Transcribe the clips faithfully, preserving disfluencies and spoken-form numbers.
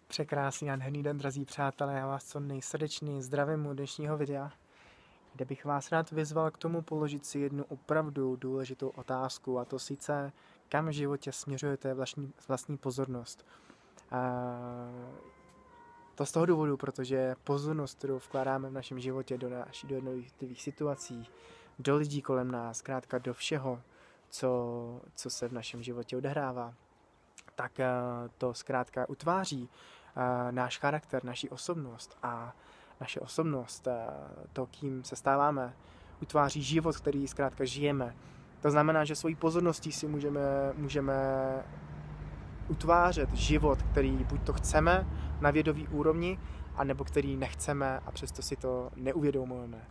Překrásný, nádherný den, drazí přátelé, já vás co nejsrdečněji zdravím u dnešního videa, kde bych vás rád vyzval k tomu položit si jednu opravdu důležitou otázku, a to sice, kam v životě směřujete vlastní, vlastní pozornost. A to z toho důvodu, protože pozornost, kterou vkládáme v našem životě do, naší, do jednotlivých situací, do lidí kolem nás, zkrátka do všeho, co, co se v našem životě odehrává, tak to zkrátka utváří náš charakter, naši osobnost, a naše osobnost, to, kým se stáváme, utváří život, který zkrátka žijeme. To znamená, že svojí pozorností si můžeme, můžeme utvářet život, který buď to chceme na vědomí úrovni, anebo který nechceme a přesto si to neuvědomujeme.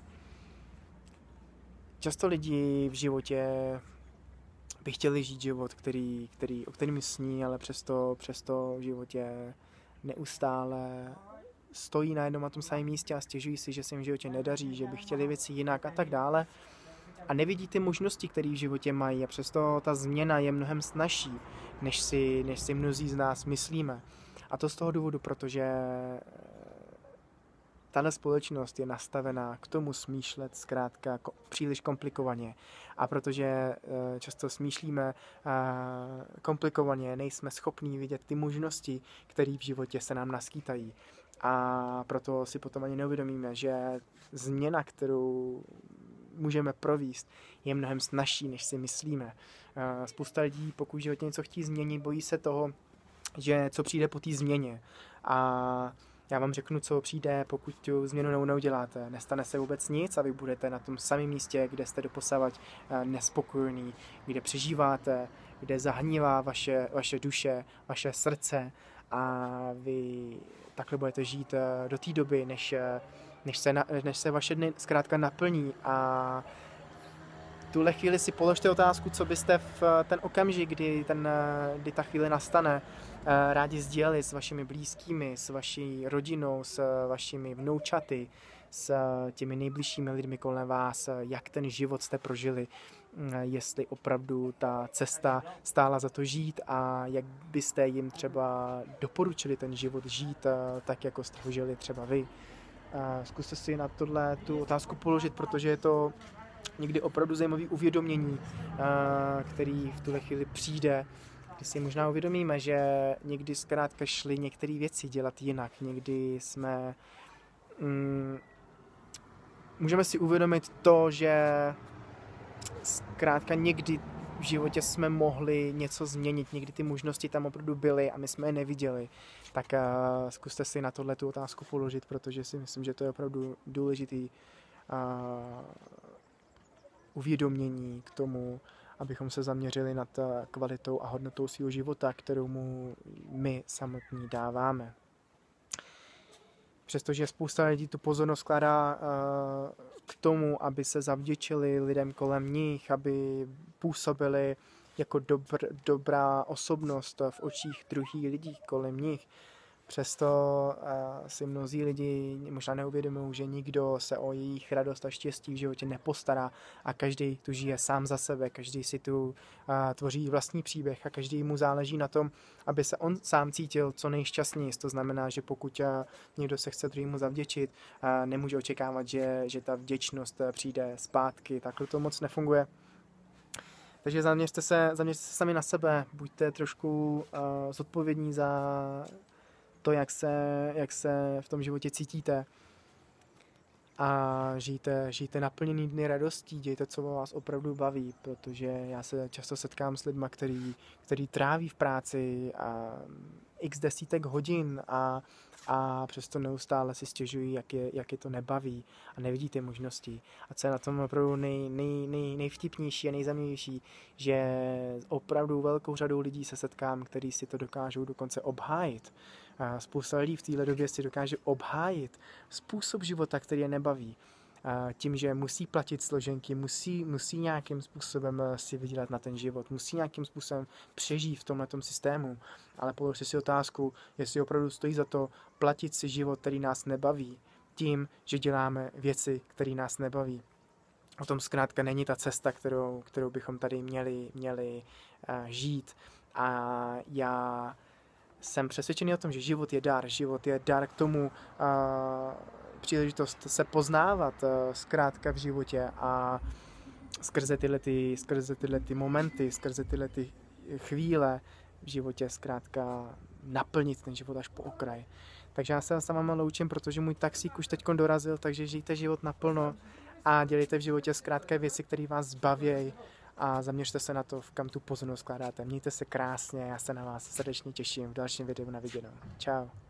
Často lidi v životě by chtěli žít život, který, který, o kterým sní, ale přesto, přesto v životě neustále stojí na jednom a tom samém místě a stěžují si, že se jim v životě nedaří, že by chtěli věci jinak a tak dále. A nevidí ty možnosti, které v životě mají, a přesto ta změna je mnohem snazší, než si, než si mnozí z nás myslíme. A to z toho důvodu, protože tahle společnost je nastavená k tomu smýšlet zkrátka příliš komplikovaně. A protože často smýšlíme komplikovaně, nejsme schopní vidět ty možnosti, které v životě se nám naskýtají. A proto si potom ani neuvědomíme, že změna, kterou můžeme provést, je mnohem snazší, než si myslíme. Spousta lidí, pokud v životě něco chtí změnit, bojí se toho, že co přijde po té změně. A já vám řeknu, co přijde, pokud tu změnu neuděláte. Nestane se vůbec nic a vy budete na tom samém místě, kde jste doposavad nespokojení, kde přežíváte, kde zahnívá vaše, vaše duše, vaše srdce, a vy takhle budete žít do té doby, než, než, se, než se vaše dny zkrátka naplní. A v tuhle chvíli si položte otázku, co byste v ten okamžik, kdy, ten, kdy ta chvíle nastane, rádi sdělili s vašimi blízkými, s vaší rodinou, s vašimi vnoučaty, s těmi nejbližšími lidmi kolem vás, jak ten život jste prožili, jestli opravdu ta cesta stála za to žít a jak byste jim třeba doporučili ten život žít tak, jako jste ho žili třeba vy. Zkuste si na tohle tu otázku položit, protože je to někdy opravdu zajímavý uvědomění, který v tuhle chvíli přijde, kdy si možná uvědomíme, že někdy zkrátka šli některé věci dělat jinak. Někdy jsme... Mm, můžeme si uvědomit to, že zkrátka někdy v životě jsme mohli něco změnit, někdy ty možnosti tam opravdu byly a my jsme je neviděli. Tak uh, zkuste si na tohle tu otázku položit, protože si myslím, že to je opravdu důležitý uh, uvědomění k tomu, abychom se zaměřili nad kvalitou a hodnotou svého života, kterou mu my samotní dáváme. Přestože spousta lidí tu pozornost skládá uh, k tomu, aby se zavděčili lidem kolem nich, aby působili jako dobr, dobrá osobnost v očích druhých lidí kolem nich. Přesto uh, si mnozí lidi možná neuvědomují, že nikdo se o jejich radost a štěstí v životě nepostará a každý tu žije sám za sebe, každý si tu uh, tvoří vlastní příběh a každý mu záleží na tom, aby se on sám cítil co nejšťastněji. To znamená, že pokud uh, někdo se chce druhému zavděčit, uh, nemůže očekávat, že, že ta vděčnost uh, přijde zpátky. Takhle to moc nefunguje. Takže zaměřte se, zaměřte se sami na sebe, buďte trošku uh, zodpovědní za to, jak se, jak se v tom životě cítíte, a žijte, žijte naplněný dny radostí, dějte, co vás opravdu baví, protože já se často setkám s lidma, který, který tráví v práci a x desítek hodin a, a přesto neustále si stěžují, jak je, jak je to nebaví a nevidí ty možnosti. A co je na tom opravdu nej, nej, nej, nejvtipnější a nejzajímavější, že opravdu velkou řadou lidí se setkám, kteří si to dokážou dokonce obhájit. A spousta lidí v téhle době si dokáže obhájit způsob života, který je nebaví. A tím, že musí platit složenky, musí, musí nějakým způsobem si vydělat na ten život, musí nějakým způsobem přežít v tomhletom systému. Ale položte si otázku, jestli opravdu stojí za to platit si život, který nás nebaví, tím, že děláme věci, které nás nebaví. O tom zkrátka není ta cesta, kterou, kterou bychom tady měli, měli uh, žít. A já jsem přesvědčený o tom, že život je dar. Život je dar k tomu uh, příležitost se poznávat uh, zkrátka v životě a skrze tyhle, ty, skrze tyhle ty momenty, skrze tyhle ty chvíle v životě zkrátka naplnit ten život až po okraj. Takže já se s váma loučím, protože můj taxík už teď dorazil, takže žijte život naplno a dělejte v životě zkrátka věci, které vás zbavějí a zaměřte se na to, kam tu pozornost skládáte. Mějte se krásně, já se na vás srdečně těším v dalším videu na viděnou. Čau.